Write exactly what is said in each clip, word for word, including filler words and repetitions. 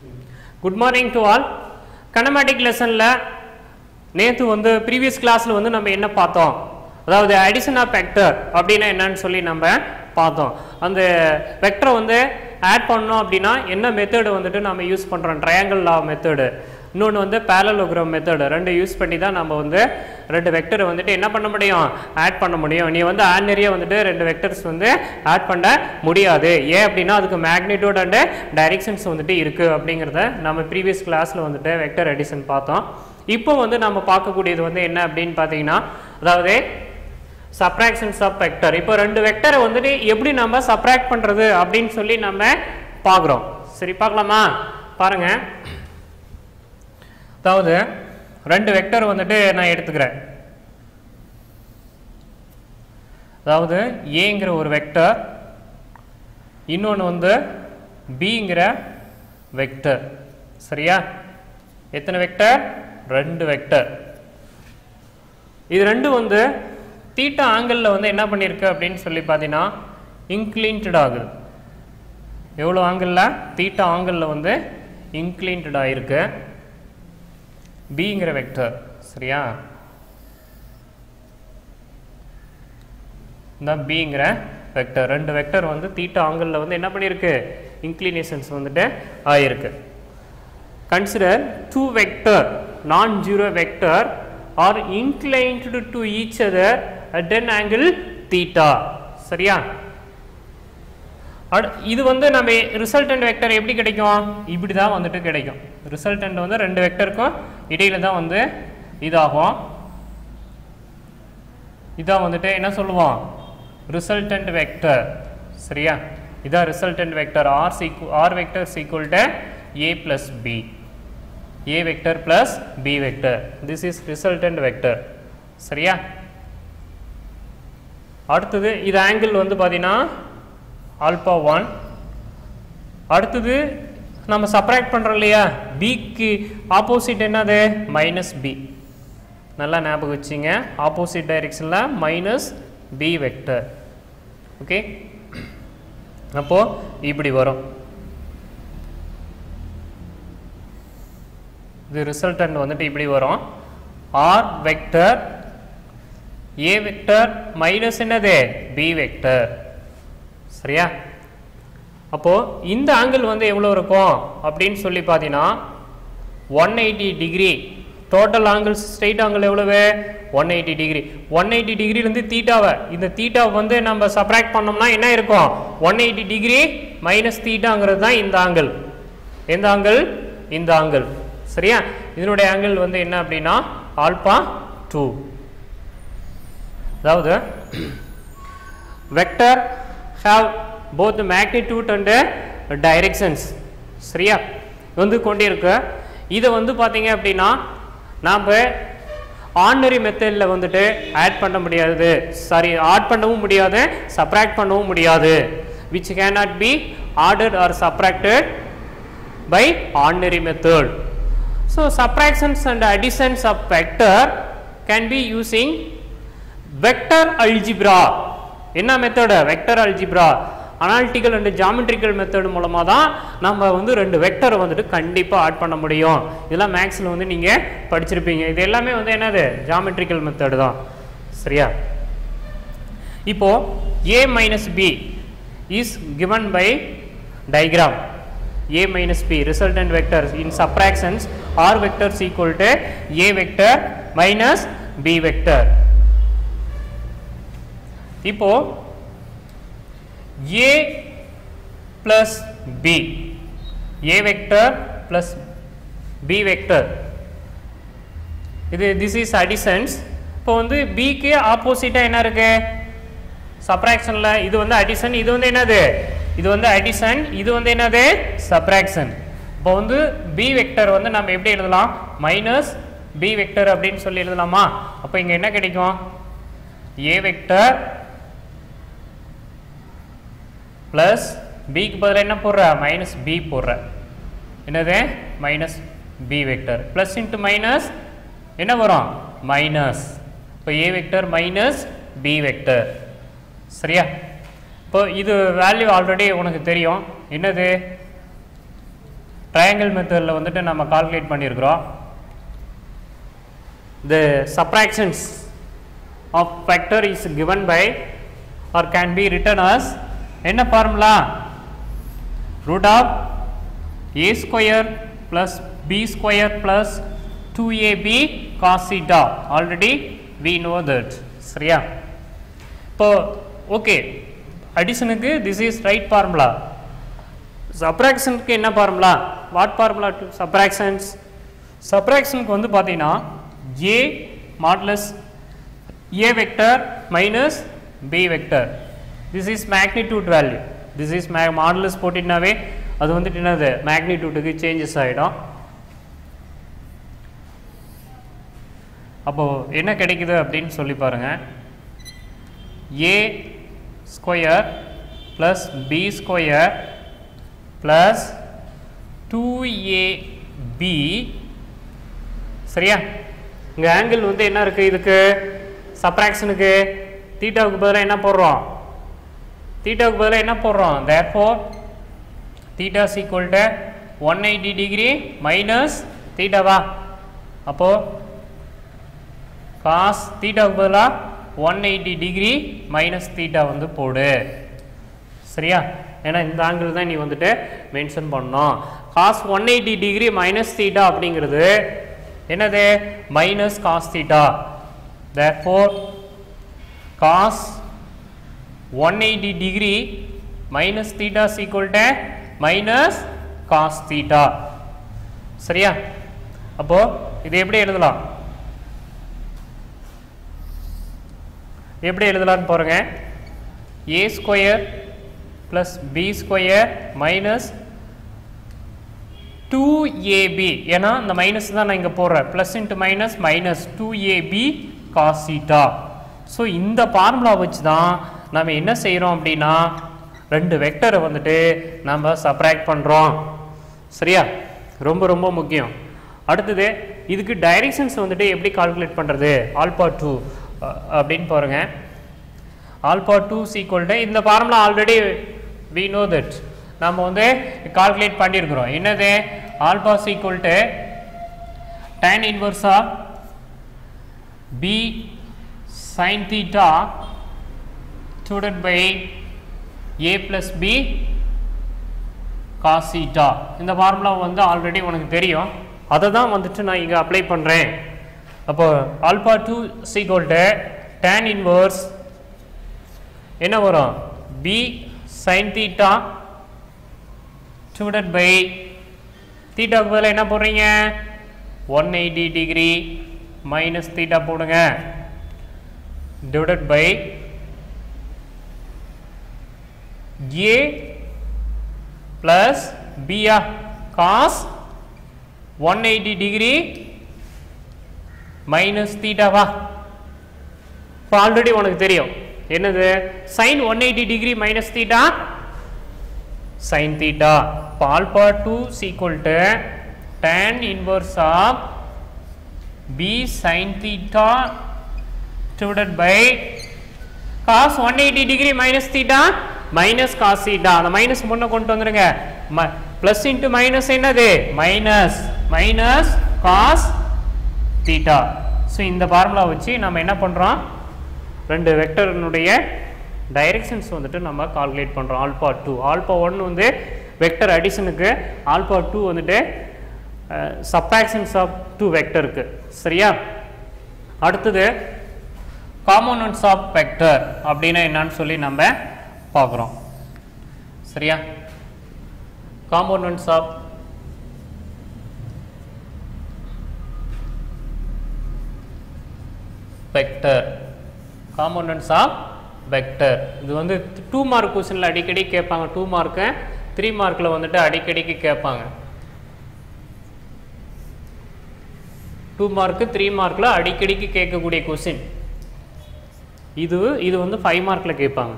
Good morning to all. Kinematic lesson la நேத்து வந்து previous classல வந்து நம்ம என்ன பார்த்தோம், அதாவது addition of vector அப்படினா என்னன்னு சொல்லி நம்ம பார்த்தோம். அந்த வெக்டரை வந்து ஆட் பண்ணோம் அப்படின்னா என்ன மெத்தட் வந்துட்டு நம்ம யூஸ் பண்றோம், ட்ரையாங்கிள் லா மெத்தட், இன்னொன்று வந்து parallelogram மெத்தட், ரெண்டு யூஸ் பண்ணி தான் நம்ம வந்து ரெண்டு வெக்டரை வந்துட்டு என்ன பண்ண முடியும், ஆட் பண்ண முடியும். நீ வந்து ஆர்டினரியாக வந்துட்டு ரெண்டு வெக்டர்ஸ் வந்து ஆட் பண்ண முடியாது. ஏன் அப்படின்னா அதுக்கு மேக்னிடியூட் அண்ட் டைரக்ஷன்ஸ் வந்துட்டு இருக்குது அப்படிங்கிறத நம்ம ப்ரீவியஸ் கிளாஸில் வந்துட்டு வெக்டர் அடிஷன் பார்த்தோம். இப்போ வந்து நம்ம பார்க்கக்கூடியது வந்து என்ன அப்படின்னு பார்த்தீங்கன்னா, அதாவது சப்ராக்ஷன்ஸ் ஆஃப் வெக்டர். இப்போ ரெண்டு வெக்டரை வந்துட்டு எப்படி நம்ம சப்ராக்ட் பண்ணுறது அப்படின்னு சொல்லி நம்ம பார்க்குறோம். சரி, பார்க்கலாமா? பாருங்க, அதாவது ரெண்டு வெக்டர் வந்துட்டு நான் எடுத்துக்கிறேன். அதாவது ஏங்கிற ஒரு வெக்டர், இன்னொன்று வந்து பிங்கிற வெக்டர். சரியா? எத்தனை வெக்டர்? ரெண்டு வெக்டர். இது ரெண்டும் வந்து தீட்டா ஆங்கிளில் வந்து என்ன பண்ணியிருக்கு அப்படின்னு சொல்லி பார்த்தீங்கன்னா இன்க்ளீன்டட் ஆகுது. எவ்வளோ ஆங்கிளில்? தீட்டா ஆங்கிளில் வந்து இன்க்ளீன்டட் ஆகிருக்கு பிங்கிற வெக்டர். சரியா? இந்த பிங்கிற வெக்டர், ரெண்டு வெக்டர் வந்து தீட்டா ஆங்கிளில் வந்து என்ன பண்ணியிருக்கு, இன்க்ளினேஷன்ஸ் வந்துட்டு ஆகிருக்கு. Consider two vector non zero vector are inclined to each other at an angle theta. சரியா? இது வந்து நம்ம ரிசல்டன்ட் வெக்டர் எப்படி கிடைக்கும், இப்படி தான் வந்துட்டு கிடைக்கும். ரிசல்டன்ட் வந்து ரெண்டு வெக்டருக்கும் இடையில தான் வந்து இதாகும். இதான் வந்துட்டு என்ன சொல்லுவோம், ரிசல்டன்ட் வெக்டர். சரியா? இதான் ரிசல்டன்ட் வெக்டர். ஆர் சீக்கு R vector equal to A plus B, A vector plus B vector. This is resultant vector. சரியா? அடுத்தது இது ஆங்கிள் வந்து பார்த்தீங்கன்னா ஆல்பா ஒன். அடுத்தது நம்ம சப்ராக்ட் பண்ணுறோம் இல்லையா, பிக்கு ஆப்போசிட் என்னது, மைனஸ் பி. நல்லா ஞாபகம் வச்சுங்க, ஆப்போசிட் டைரெக்ஷனில் மைனஸ் பி வெக்டர். ஓகே, அப்போது இப்படி வரும். இது ரிசல்டன்ட் வந்துட்டு இப்படி வரும். R vector A vector minus என்னது, பி வெக்டர். சரியா? அப்போ இந்த ஆங்கிள் வந்து எவ்வளோ இருக்கும் அப்படின்னு சொல்லி பார்த்தீங்கன்னா one eighty degree. Total angles straight angle எவ்வளவு, one eighty degree. One eighty டிகிரிலேருந்து தீட்டாவை, இந்த தீட்டாவை வந்து நம்ம சப்ராக்ட் பண்ணோம்னா என்ன இருக்கும், ஒன் எயிட்டி டிகிரி மைனஸ் தீட்டாங்கிறது தான் இந்த ஆங்கிள். எந்த ஆங்கிள்? இந்த ஆங்கிள். சரியா? இதனுடைய ஆங்கிள் வந்து என்ன அப்படின்னா ஆல்பா டூ. அதாவது vector have both magnitude and directions. சரியா? வந்து கொண்டிருக்கு. இதை வந்து பார்த்தீங்க அப்படின்னா நாம் ஆர்டினரி மெத்தடில் வந்துட்டு ஆட் பண்ண முடியாது, சாரி ஆட் பண்ணவும் முடியாது, சப்ராக்ட் பண்ணவும் முடியாது. Which cannot be ordered or subtracted by ordinary method. So subtractions and additions of vector can be using vector algebra. என்ன method? Vector algebra. Analytical and geometrical method மூலமாக தான் நம்ம வந்து ரெண்டு வெக்டரை வந்துட்டு கண்டிப்பாக ஆட் பண்ண முடியும். இதெல்லாம் மேக்ஸில் வந்து நீங்கள் படிச்சிருப்பீங்க. இது எல்லாமே வந்து என்னது, ஜாமெட்ரிக்கல் மெத்தட் தான். சரியா? இப்போ A minus B is given by diagram. A minus b resultant vectors in subtractions r vectors equal to a vector minus b vector. இப்போ a plus b, a vector plus b vector, இது this is additions. இப்போ வந்து b க்கு ஆப்போசிட்டா என்ன இருக்கு, சப்ராக்ஷன்ல இது வந்து அடிஷன், இது வந்து என்னது, இது வந்து அடிஷன், இது வந்து என்னது, சப்ராக்ஷன். இப்போ வந்து b வெக்டர் வந்து நம்ம எப்படி எழுதலாம், மைனஸ் b வெக்டர் அப்படின்னு சொல்லி எழுதலாமா? அப்போ இங்க என்ன கிடைக்கும், a வெக்டர் பிளஸ் bக்கு பதிலாக என்ன போடுற, மைனஸ் b போடுற. என்னது, minus b vector plus into minus என்ன வரும், மைனஸ். இப்போ a vector minus b vector. சரியா? இப்போ இது வேல்யூ ஆல்ரெடி உனக்கு தெரியும். என்னது, ட்ரையாங்கிள் மெத்தடில் வந்துட்டு நம்ம கால்குலேட் பண்ணியிருக்கிறோம். The subtractions of vector is given by or can be written as என்ன formula? root of a square plus b square plus two a b cos theta. Already we know that. சரியா? இப்போ okay, அடிஷனுக்கு this is right formula. சப்ராக்ஷனுக்கு என்ன formula? What formula to subtractions? சப்ராக்ஷனுக்கு வந்து பார்த்தீங்கன்னா a modulus a vector minus b vector. This is magnitude value. This is may modulus போட்டிங்கனாவே அது வந்துட்டு என்னது மேக்னிடியூட்டுக்கு சேஞ்சஸ் ஆகிடும். அப்போது என்ன கிடைக்குது அப்படின்னு சொல்லி பாருங்கள். a square plus b square plus two A B. சரியா? இங்கே ஆங்கிள் வந்து என்ன இருக்குது? இதுக்கு சப்ராக்ஷனுக்கு தீட்டாவுக்கு பதிலாக என்ன போடுறோம்? தீட்டாவுக்கு பதிலாக என்ன போடுறோம்? Therefore theta is equal to one eighty degree minus தீட்டாவா? அப்போது காஸ் தீட்டாவுக்கு பதிலாக one eighty degree minus theta வந்து போடு. சரியா? ஏன்னா இந்த ஆங்கிள் தான் நீ வந்துட்டு மென்ஷன் பண்ணணும். Cos one eighty degree minus theta அப்படிங்கிறது என்னது? Minus cos theta. Therefore cos one eighty degree minus theta is equal to minus cos theta. சரியா? அப்போ இது எப்படி எழுதலாம்? எப்படி எழுதலாம்னு பாருங்க. a square plus b square minus two A B. ஏன்னா இந்த மைனஸ் தான் நான் இங்கே போடுறேன். Plus into minus minus two A B cos theta. So இந்த ஃபார்முலா வச்சு தான் நம்ம என்ன செய்கிறோம் அப்படின்னா ரெண்டு வெக்டரை வந்துட்டு நம்ம சப்ராக்ட் பண்ணுறோம். சரியா? ரொம்ப ரொம்ப முக்கியம். அடுத்தது இதுக்கு டைரெக்ஷன்ஸ் வந்துட்டு எப்படி கால்குலேட் பண்ணுறது? ஆல்பா டூ அப்படின்னு பாருங்க. ஆல்பா டூ சீக்வல் டு இந்த formula already we know that நம்ம வந்து கால்குலேட் பண்ணியிருக்கிறோம். என்னது? Alpha equal to tan inverse of b sin theta divided by a plus b cos theta. இந்த ஃபார்முலா வந்து ஆல்ரெடி உனக்கு தெரியும். அதை தான் வந்துட்டு நான் இங்கே அப்ளை பண்ணுறேன். அப்போ alpha two equal to tan inverse என்ன வரும்? b sin theta divided by தீட்டாவுக்கு பதிலாக என்ன போடுறீங்க? One eighty degree minus theta போடுங்க. divided by a plus b cos one eighty degree minus தீட்டாவா? இப்போ ஆல்ரெடி உனக்கு தெரியும் என்னது? sin one eighty degree minus theta sin theta. இப்போ alpha two equal to tan inverse of b sin theta divided by cos one eighty degree minus theta minus cos theta. அந்த minus முன்ன கொண்டு வந்துருங்க. Plus into minus என்னது? Minus minus cos theta. So இந்த formula வச்சு நம்ம என்ன பண்ணுறோம்? ரெண்டு வெக்டர்னுடைய டைரெக்ஷன்ஸ் வந்துட்டு நம்ம கால்குலேட் பண்ணுறோம். ஆல்பா டூ ஆல்பா ஒன் வந்து வெக்டர் அடிஷனுக்கு, ஆல்பா டூ வந்துட்டு சப்ராக்ஷன்ஸ் ஆஃப் டூ வெக்டருக்கு. சரியா? அடுத்தது காம்போனன்ட்ஸ் ஆஃப் வெக்டர் அப்படின்னா என்னன்னு சொல்லி நம்ம பார்க்குறோம். சரியா? Components of vector. Components of vector இது வந்து டூ மார்க் கொஸ்டினில் அடிக்கடி கேட்பாங்க. டூ மார்க்கு த்ரீ மார்க்கில் வந்துட்டு அடிக்கடிக்கு கேட்பாங்க. டூ மார்க்கு த்ரீ மார்க்கில் அடிக்கடிக்கு கேட்கக்கூடிய கொஸ்டின் இது. இது வந்து ஃபைவ் மார்க்கில் கேட்பாங்க.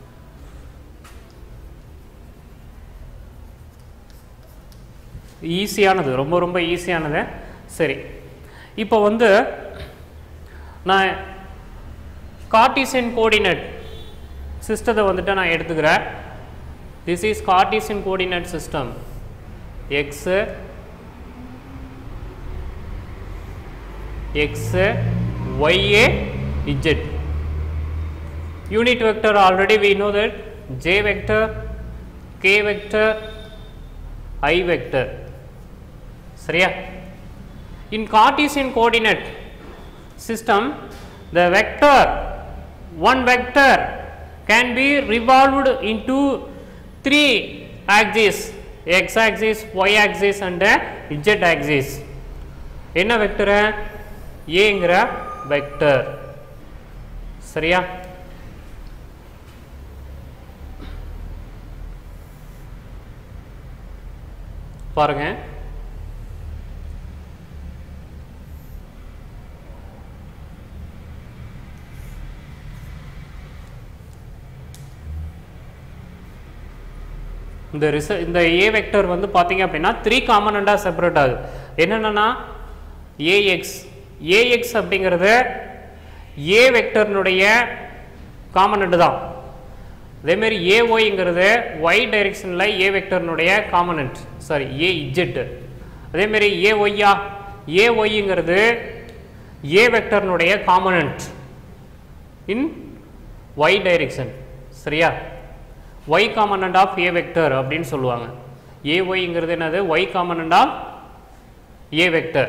ஈஸியானது, ரொம்ப ரொம்ப ஈஸியானது. சரி, இப்போ வந்து நான் கார்ட்டீசியன் கோஆர்டினேட் சிஸ்டத்தை வந்துட்டு நான் எடுத்துக்கிறேன். This is Cartesian coordinate system. x x y a z. Unit vector already we know that j vector, k vector, I vector. சரியா? In Cartesian coordinate system, the vector, one vector can be revolved into three axes, x axis, y axis and z axis. என்ன vector? ஏங்கிற vector. சரியா? பாருங்க, இந்த ரிச இந்த ஏ vector வந்து பார்த்தீங்க அப்படின்னா த்ரீ காம்பனண்டாக செப்பரேட் ஆகுது. என்னென்னா ஏஎக்ஸ் ஏஎக்ஸ் அப்படிங்கிறது ஏ வெக்டர்னுடைய காம்பனண்ட் தான். அதேமாரி ஏஒய்ங்கிறது ஒய் டைரெக்ஷனில் ஏ வெக்டர்னுடைய காம்பனண்ட், சாரி ஏ இஜெட். அதேமாரி ஏஒய்யா ஏஒய்ங்கிறது ஏ வெக்டர்னுடைய காம்பனண்ட் இன் ஒய் டைரெக்ஷன். சரியா? y component of a vector அப்படின்னு சொல்லுவாங்க. ay-ங்கிறது என்னது? y component of a vector.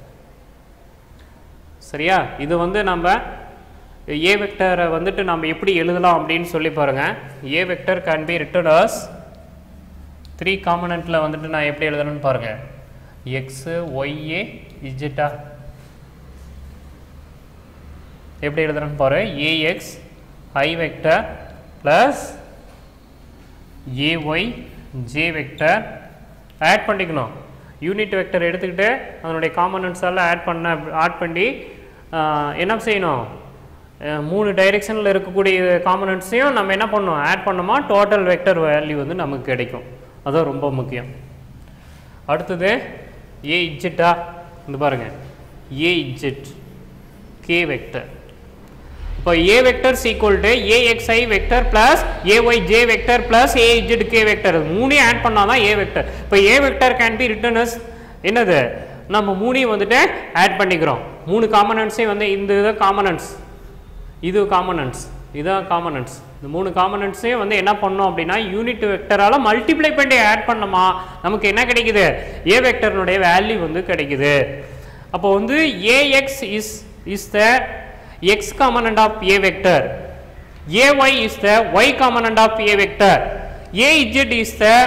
சரியா? இது வந்து நம்ம a வெக்டரை வந்துட்டு நம்ம எப்படி எழுதலாம் அப்படின்னு சொல்லி பாருங்க. a vector can be written as three காம்பனண்ட்ல வந்துட்டு நான் எப்படி எழுதணும்னு பாருங்க. x y a z எப்படி எழுதணும்னு பாரு. ax I vector plus ay j vector add பண்ணிக்கணும். யூனிட் வெக்டர் எடுத்துக்கிட்டு அதனுடைய காம்பனண்ட்ஸ் எல்லாம் ஆட் பண்ண ஆட் பண்ணி என்ன செய்யணும்? மூணு டைரெக்ஷனில் இருக்கக்கூடிய காம்பனண்ட்ஸையும் நம்ம என்ன பண்ணணும்? ஆட் பண்ணோமா டோட்டல் வெக்டர் வேல்யூ வந்து நமக்கு கிடைக்கும். அதுதான் ரொம்ப முக்கியம். அடுத்தது ஏ இஜெட்டா இந்த பாருங்க, ஏ இஜெட் கே வெக்டர். இப்போ a vector is equal to axi vector plus ayj vector plus azk vector. மூணே ஆட் பண்ணாதான் a vector. இப்போ a vector can be written as என்னது? நம்ம மூணையும் வந்துட்டு ஆட் பண்ணிக்கிறோம். மூணு காம்பனண்ட்ஸையும் வந்து இந்த இது காம்பனண்ட்ஸ், இது காம்பனண்ட்ஸ், இதான் காம்பனண்ட்ஸ். இந்த மூணு காம்பனண்ட்ஸையும் வந்து என்ன பண்ணோம் அப்படின்னா யூனிட் வெக்டரால் மல்டிப்ளை பண்ணி ஆட் பண்ணோமா நமக்கு என்ன கிடைக்குது? a வெக்டர்னுடைய வேல்யூ வந்து கிடைக்குது. அப்போ வந்து ax is is the x component of a vector, ay is the y component of a vector, az is the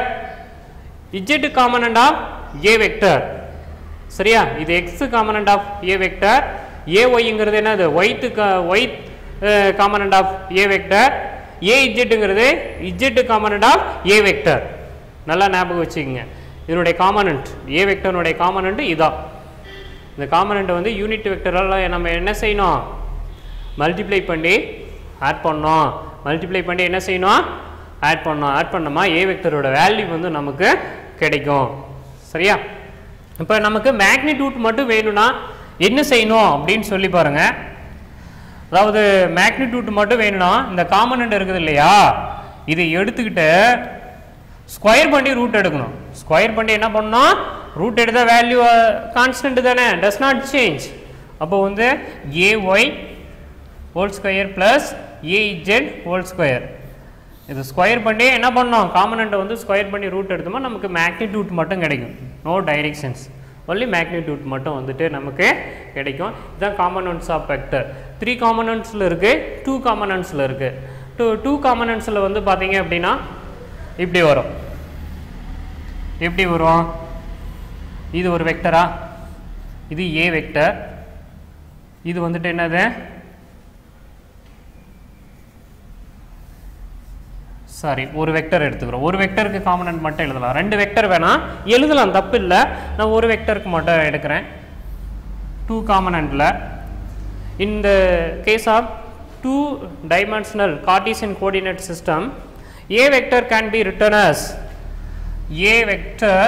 z component of a vector. சரியா? இது x component of a vector, ay-ங்கிறது என்னது? y y component of a vector, az-ங்கிறது z component of a vector. நல்லா ஞாபகம் வச்சுக்கோங்க. இதனுடைய component a வெக்டர்னுடைய component இதான். இந்த component வந்து யூனிட் வெக்டரால் நம்ம என்ன செய்யணும்? மல்டிப்ளை பண்ணி ஆட் பண்ணோம். மல்டிப்ளை பண்ணி என்ன செய்யணும்? ஆட் பண்ணோம். ஆட் பண்ணோமா ஏ வெக்டரோட வேல்யூ வந்து நமக்கு கிடைக்கும். சரியா? இப்போ நமக்கு மேக்னிடியூட் மட்டும் வேணும்னா என்ன செய்யணும் அப்படின்னு சொல்லி பாருங்க. அதாவது மேக்னிடியூட் மட்டும் வேணும்னா இந்த காம்பனண்ட் இருக்குது இல்லையா, இதை எடுத்துக்கிட்டு ஸ்கொயர் பண்ணி ரூட் எடுக்கணும். ஸ்கொயர் பண்ணி என்ன பண்ணணும்? ரூட் எடுத்த வேல்யூ கான்ஸ்டன்ட் தானே, டஸ் நாட் சேஞ்ச். அப்போ வந்து A Y whole square plus A Z whole square, இது ஸ்கொயர் பண்ணி என்ன பண்ணோம்? காம்பனண்ட்டை வந்து ஸ்கொயர் பண்ணி ரூட் எடுத்தோமா நமக்கு மேக்னிடியூட் மட்டும் கிடைக்கும். நோ டைரெக்ஷன்ஸ், ஒன்லி மேக்னிடியூட் மட்டும் வந்துட்டு நமக்கு கிடைக்கும். இதுதான் காம்பனண்ட்ஸ் ஆஃப் வெக்டர். த்ரீ காம்பனண்ட்ஸில் இருக்குது, டூ காம்பனண்ட்ஸில் இருக்குது. டூ டூ காம்பனண்ட்ஸில் வந்து பார்த்தீங்க அப்படின்னா இப்படி வரும். எப்படி வரும்? இது ஒரு வெக்டரா, இது ஏ வெக்டர், இது வந்துட்டு என்னது? சாரி, ஒரு வெக்டர் எடுத்துக்கிறோம். ஒரு வெக்டருக்கு காம்பனண்ட் மட்டும் எழுதலாம். ரெண்டு வெக்டர் வேணாம் எழுதலாம், தப்பு இல்லை. நான் ஒரு வெக்டருக்கு மட்டும் எடுக்கிறேன். டூ காம்பனண்ட்டில் இந்த case of two dimensional Cartesian coordinate system, a vector can be written as a vector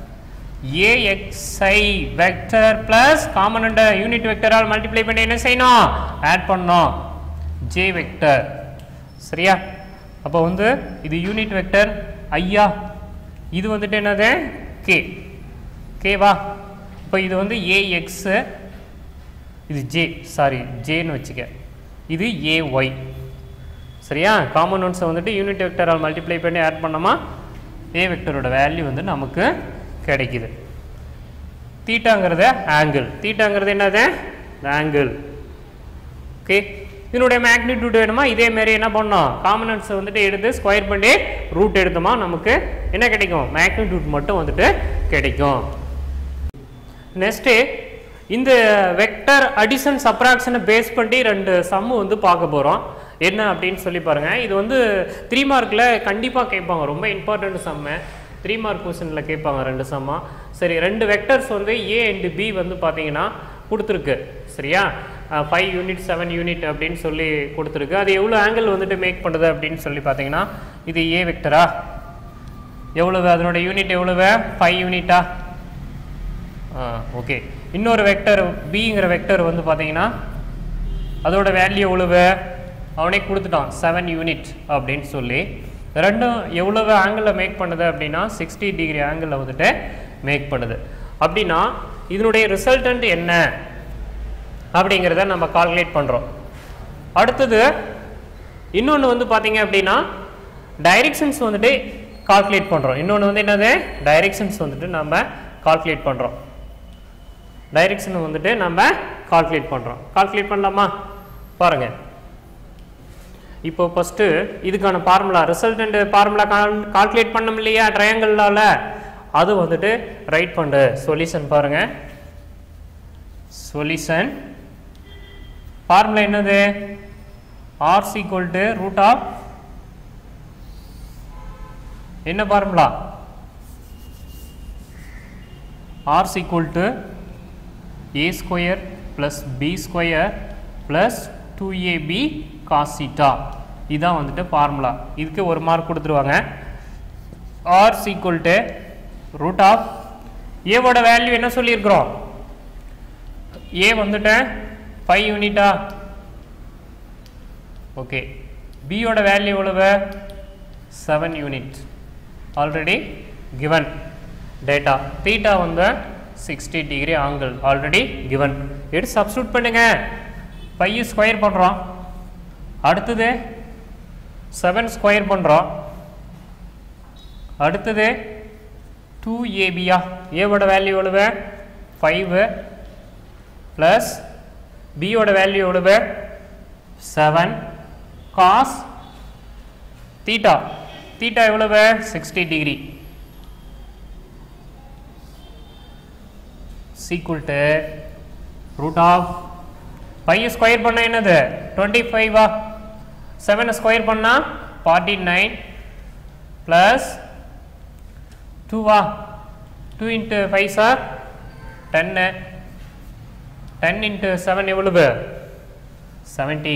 axi vector plus component unit vector ஆல் மல்டிப்ளை பண்ணி என்ன செய்யணும்? ஆட் பண்ணோம் j vector. சரியா? அப்போ வந்து இது யூனிட் வெக்டர் ஐயா, இது வந்துட்டு என்னது? k கேவா. இப்போ இது வந்து ax, இது j, சாரி jன்னு வச்சுக்க, இது ay. சரியா? காமன் ஒன்ஸை வந்துட்டு யூனிட் வெக்டரால் மல்டிப்ளை பண்ணி ஆட் பண்ணோமா a வெக்டரோட வேல்யூ வந்து நமக்கு கிடைக்குது. தீட்டாங்கிறது ஆங்கிள், தீட்டாங்கிறது என்னது ஆங்கிள். ஓகே, இதனுடைய மேக்னிடியூட் வேணுமா இதே மாதிரி என்ன பண்ணோம், காமனன்ஸை வந்துட்டு எடுத்து ஸ்கொயர் பண்ணி ரூட் எடுத்தோமா நமக்கு என்ன கிடைக்கும், மேக்னிடியூட் மட்டும் வந்துட்டு கிடைக்கும். நெக்ஸ்ட்டு இந்த வெக்டர் அடிஷன் சப்ராக்ஷனை பேஸ் பண்ணி ரெண்டு சம்மு வந்து பார்க்க போகிறோம். என்ன அப்படின்னு சொல்லி பாருங்கள். இது வந்து த்ரீ மார்க்கில் கண்டிப்பாக கேட்பாங்க, ரொம்ப இம்பார்ட்டண்ட் சம்மு, த்ரீ மார்க் கொஸ்டினில் கேட்பாங்க ரெண்டு சம்மா. சரி, ரெண்டு வெக்டர்ஸ் வந்து ஏ அண்டு பி வந்து பார்த்தீங்கன்னா கொடுத்துருக்கு. சரியா? ஃபைவ் யூனிட் செவன் யூனிட் அப்படின்னு சொல்லி கொடுத்துருக்கு. அது எவ்வளோ ஆங்கிள் வந்துட்டு மேக் பண்ணுது அப்படின்னு சொல்லி பார்த்தீங்கன்னா, இது ஏ வெக்டரா எவ்வளவு, அதனோட யூனிட் எவ்வளவு, ஃபைவ் யூனிட்டா. ஓகே, இன்னொரு வெக்டர் பிங்கிற வெக்டர் வந்து பார்த்தீங்கன்னா அதோட வேல்யூ எவ்வளவு, அவனே கொடுத்துட்டான் செவன் யூனிட் அப்படின்னு சொல்லி. ரெண்டும் எவ்வளவு ஆங்கிளில் மேக் பண்ணுது அப்படின்னா சிக்ஸ்டி டிகிரி ஆங்கிளில் வந்துட்டு மேக் பண்ணுது. அப்படின்னா இதனுடைய ரிசல்டன்ட் என்ன அப்படிங்கிறத நம்ம கால்குலேட் பண்ணுறோம். அடுத்தது இன்னொன்று வந்து பார்த்தீங்க அப்படின்னா டைரெக்ஷன்ஸ் வந்துட்டு கால்குலேட் பண்ணுறோம். இன்னொன்று வந்து என்னது, டைரெக்ஷன்ஸ் வந்துட்டு நம்ம கால்குலேட் பண்ணுறோம். டைரெக்ஷன் வந்துட்டு நம்ம கால்குலேட் பண்ணுறோம். கால்குலேட் பண்ணலாமா பாருங்கள். இப்போ ஃபஸ்ட்டு இதுக்கான ஃபார்முலா, ரிசல்டன்ட் ஃபார்முலா கால்குலேட் பண்ணோம் இல்லையா ட்ரையாங்கிளால், அது வந்துட்டு ரைட் பண்ணு. சொல்யூஷன் பாருங்கள். சொல்யூஷன் ஃபார்முலா என்னது, R equal to root of என்ன formula, R equal to A square plus B square plus two A B cos theta. இதுதான் வந்துட்டு ஃபார்முலா. இதுக்கு ஒரு மார்க் கொடுத்துருவாங்க. R equal to root of ஏவோட வேல்யூ என்ன சொல்லியிருக்கிறோம், ஏ வந்துட்டு ஃபைவ் யூனிட்டா. ஓகே, பியோட வேல்யூ எவ்வளவு, seven unit, already given data. Theta வந்து sixty degree angle already given. எடுத்து சப்ஸ்டியூட் பண்ணுங்க. ஃபைவ் ஸ்கொயர் பண்ணுறோம், அடுத்தது செவன் ஸ்கொயர் பண்ணுறோம், அடுத்தது டூ ஏபியா, ஏவோட வேல்யூ எவ்வளவு ஃபைவ் ப்ளஸ் பியோட வேல்யூ எவ்வளவு செவன் காஸ் தீட்டா. தீட்டா எவ்வளவு sixty degree equal to root of five square பண்ணா என்னது டுவெண்ட்டி ஃபைவ் ஆ, செவன் ஸ்கொயர் பண்ணா ஃபார்ட்டி நைன் plus two ஆ, two into five sir ten, ten into seven எவ்வளவு seventy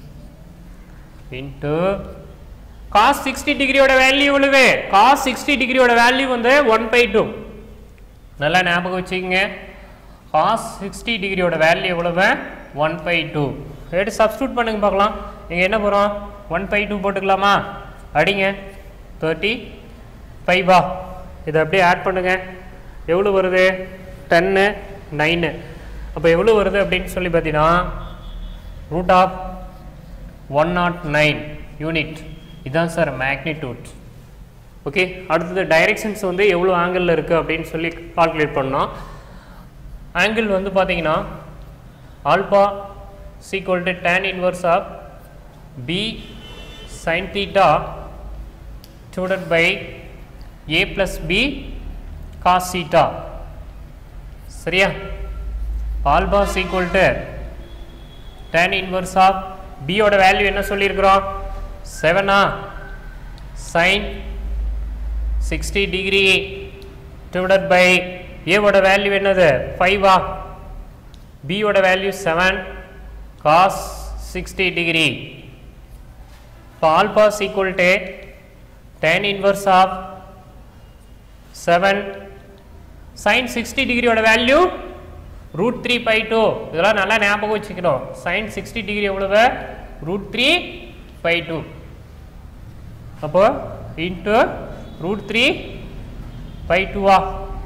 into cos sixty degree ஓட value எவ்வளவு, cos sixty degree ஓட value வந்து one by two. நல்லா ஞாபகம் வச்சுக்கங்க. cos sixty degree ஓட வேல்யூ எவ்வளவு one by two. எடுத்து சப்ஸ்டிட்யூட் பண்ணுங்க பார்க்கலாம். இங்க என்ன போறோம் one by two போட்டுக்கலாமா, அடிங்க thirty-five ஆ, இதை அப்படியே ஆட் பண்ணுங்க. எவ்வளவு வருது ten, nine. அப்போ எவ்வளவு வருது அப்படின்னு சொல்லி பார்த்தீங்கன்னா root of one nought nine unit. இதுதான் சார் மேக்னிடியூட். ஓகே, அடுத்தது டைரெக்ஷன்ஸ் வந்து எவ்வளோ ஆங்கிளில் இருக்குது அப்படின்னு சொல்லி கால்குலேட் பண்ணோம். ஆங்கிள் வந்து பார்த்தீங்கன்னா alpha equal to tan inverse of B sin theta divided by a plus b cos theta. சரியா? Alpha equal to tan inverse of b ஓட வேல்யூ என்ன சொல்லியிருக்கிறோம் செவனா, sin sixty degree divided by a ஓட value என்னது five ஆ, b ஓட value seven cos sixty degree. இப்போ alpha is equal to tan inverse of seven sin sixty degree ஓட value root three by two. இதெல்லாம் நல்லா ஞாபகம் வச்சுக்கணும். sin sixty degree எவ்வளவு root three by two. அப்போ into root three by two ah,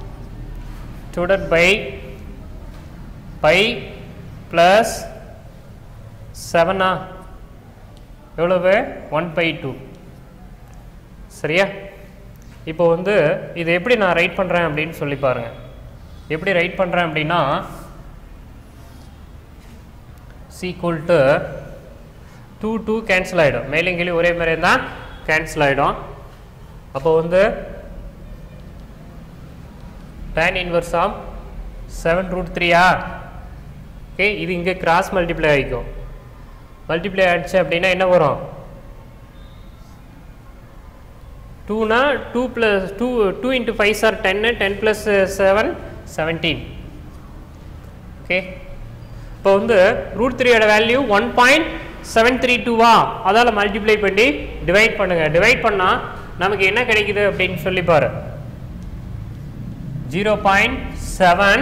divided by pi plus seven ஆ எவ்வளவு one by two சரியா இப்போ வந்து இது எப்படி நான் ரைட் பண்ணுறேன் அப்படின்னு சொல்லி பாருங்க எப்படி ரைட் பண்ணுறேன் அப்படின்னா c equal to two two cancel ஆகிடும் மேலும் கீழே ஒரே மாதிரி தான் கேன்சல் ஆகிடும் அப்போ வந்து tan inverse of seven root three ஆ ஓகே இது இங்கே கிராஸ் மல்டிப்ளை ஆகிக்கும் மல்டிப்ளை ஆகிடுச்சு அப்படின்னா என்ன வரும் two na two plus two two into five are ten ten plus seven seventeen okay இப்போ வந்து root three ஓட value one point seven three two ஆ அதால மல்டிப்ளை பண்ணி டிவைட் பண்ணுங்க டிவைட் பண்ணா நமக்கு என்ன கிடைக்குது அப்படின்னு சொல்லி பாரு zero point seven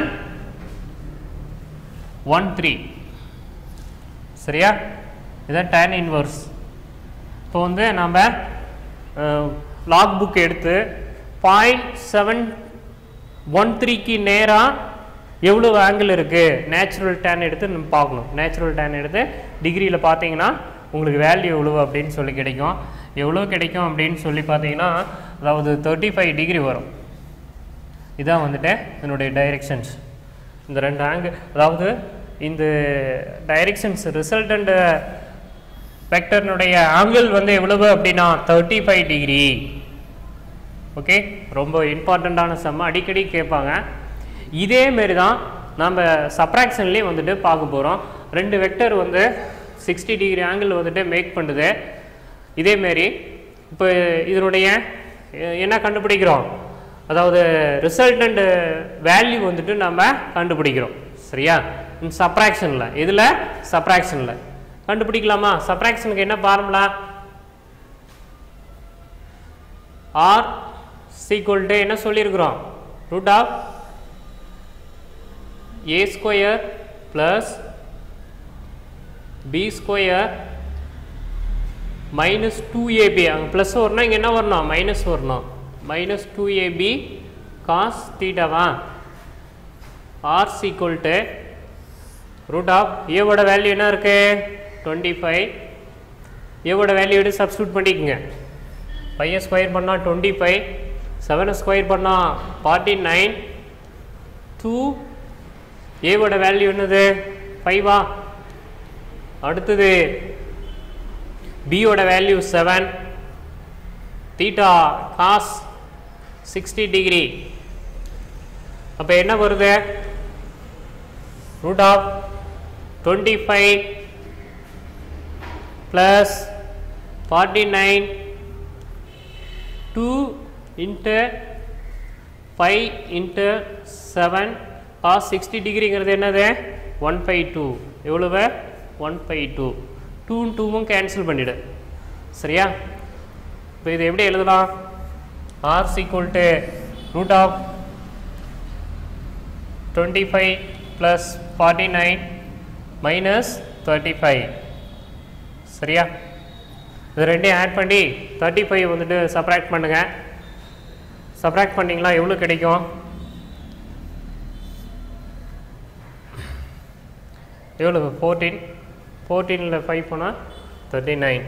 one three சரியா இதான் tan inverse இப்போ வந்து நாம லாக் புக் எடுத்து பாயிண்ட் செவன் ஒன் த்ரீக்கு நேராக எவ்வளோ ஆங்கிள் இருக்குது நேச்சுரல் டேன் எடுத்து நம்ம பார்க்கணும் நேச்சுரல் டேன் எடுத்து டிகிரியில் பார்த்தீங்கன்னா உங்களுக்கு வேல்யூ எவ்வளோ அப்படின்னு சொல்லி கிடைக்கும் எவ்வளோ கிடைக்கும் அப்படின்னு சொல்லி பார்த்தீங்கன்னா அதாவது தேர்ட்டி ஃபைவ் டிகிரி வரும் இதான் வந்துட்டு இதனுடைய டைரெக்ஷன்ஸ் இந்த ரெண்டு ஆங்கிள் அதாவது இந்த டைரெக்ஷன்ஸ் ரிசல்டண்ட் வெக்டர்னுடைய ஆங்கிள் வந்து எவ்வளவு அப்படின்னா தேர்ட்டி ஃபைவ் டிகிரி ஓகே ரொம்ப இம்பார்ட்டண்ட்டான சம் அடிக்கடி கேட்பாங்க இதே மாரி தான் நம்ம சப்ராக்ஷன்லேயே வந்துட்டு பார்க்க போகிறோம் ரெண்டு வெக்டர் வந்து சிக்ஸ்டி டிகிரி ஆங்கிள் வந்துட்டு மேக் பண்ணுது இதேமாரி இப்போ இதனுடைய என்ன கண்டுபிடிக்கிறோம் அதாவது ரிசல்டண்ட் வேல்யூ வந்துட்டு நம்ம கண்டுபிடிக்கிறோம் சரியா சப்ராக்ஷனில் இதில் சப்ராக்ஷனில் கண்டுபிடிக்கலாமா சப்ராக்ஷனுக்கு என்ன ஃபார்முலா ஆர் equal to என்ன சொல்லியிருக்கிறோம் root of A square plus B square minus two AB அங்கே ப்ளஸ் வரணும் இங்கே என்ன வரணும் மைனஸ் வரணும் மைனஸ் டூ ஏபி காஸ் தீட்டாவா R equal to root of ஏவோட வேல்யூ என்ன இருக்கு டுவெண்ட்டி ஃபைவ் ஏவோட வேல்யூ எடுத்து சப்ஸ்டியூட் பண்ணிக்கோங்க ஃபைவ் ஸ்கொயர் பண்ணால் டுவெண்ட்டி ஃபைவ் செவனை ஸ்கொயர் பண்ணால் ஃபார்ட்டி நைன் டூ ஏவோட வேல்யூ என்னது ஃபைவா அடுத்தது பியோட value seven theta cos sixty degree அப்போ என்ன வருது root of twenty five plus forty-nine two into five into seven cos sixty degree ங்கிறது என்னது one by two எவ்வளவு one by two two two ம் கேன்சல் பண்ணிடு சரியா இப்போ இது எப்படி எழுதலாம் r equal to root of twenty-five plus forty-nine minus thirty-five சரியா இது ரெண்டையும் ஆட் பண்ணி தேர்ட்டி ஃபைவ் வந்துட்டு சப்ராக்ட் பண்ணுங்க சப்ராக்ட் பண்ணிங்களா எவ்வளோ கிடைக்கும் எவ்வளோ ஃபோர்டீன் ஃபோர்டீனில் ஃபைவ் போனால் தேர்ட்டி நைன்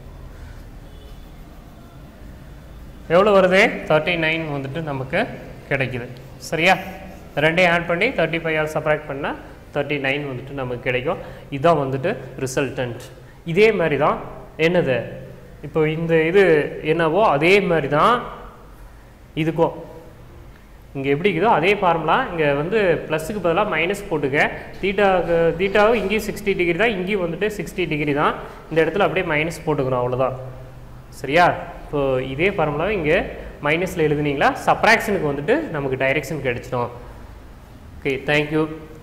எவ்வளோ வருது தேர்ட்டி நைன் வந்துட்டு நமக்கு கிடைக்குது சரியா ரெண்டையும் ஆட் பண்ணி தேர்ட்டி ஃபைவ் ஆர் சப்ராக்ட் பண்ணால் தேர்ட்டி நைன் வந்துட்டு நமக்கு கிடைக்கும் இதுதான் வந்துட்டு ரிசல்டன்ட் இதே மாதிரி தான் என்னது இப்போ இந்த இது என்னவோ அதே மாதிரி தான் இதுக்கும் இங்கே எப்படி இருக்குதோ அதே ஃபார்முலா இங்கே வந்து ப்ளஸுக்கு பதிலாக மைனஸ் போட்டுக்க தீட்டாவுக்கு தீட்டாவும் இங்கேயும் சிக்ஸ்டி டிகிரி தான் இங்கேயும் வந்துட்டு சிக்ஸ்டி டிகிரி தான் இந்த இடத்துல அப்படியே மைனஸ் போட்டுக்கிறோம் அவ்வளோதான் சரியா இப்போது இதே ஃபார்முலாவை இங்கே மைனஸில் எழுதுனீங்களா சப்ராக்ஷனுக்கு வந்துட்டு நமக்கு டைரெக்ஷன் கிடச்சிடும் ஓகே தேங்க்யூ